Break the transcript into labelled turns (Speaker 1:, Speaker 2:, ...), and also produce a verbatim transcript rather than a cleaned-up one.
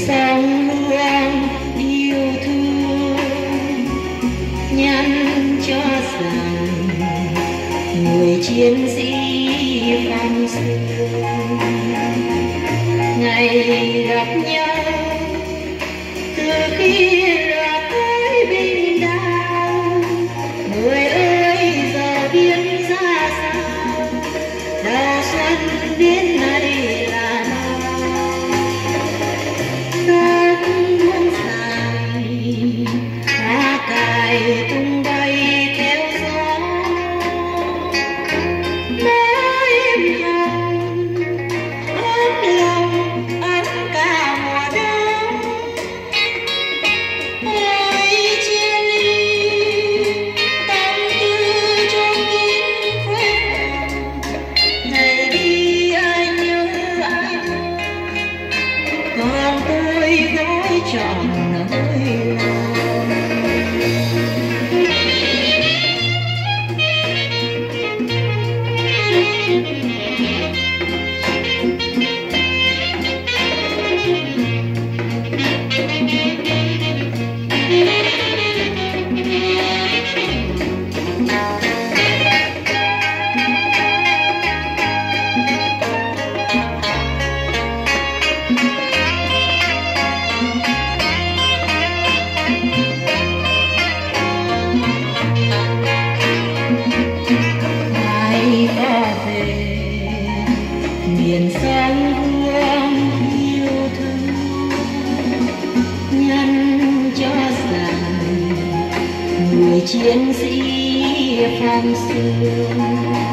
Speaker 1: sông luôn yêu thương, nhắn cho rằng người chiến sĩ phong sương ngày gặp nhau từ khi ra tới bình đao. Người ơi giờ biết ra sao đầu xuân đến nay là tết muôn dài hoa cài tung bay theo gió. Nói em hồng ấm lòng ấm cả mùa đông. Ôi chia ly tâm tư chôn kín khuê hồng, ngày đi ai nhớ ai còn tôi gói trọn nỗi lòng. Miền sông hương yêu thương nhắn cho rằng người chiến sĩ phong sương